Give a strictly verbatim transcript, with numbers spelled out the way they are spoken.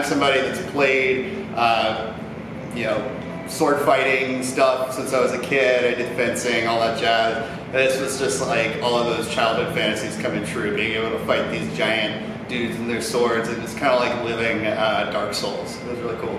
I'm somebody that's played, uh, you know, sword fighting stuff since I was a kid. I did fencing, all that jazz. This was just like all of those childhood fantasies coming true, being able to fight these giant dudes and their swords, and it's kind of like living uh, Dark Souls. It was really cool.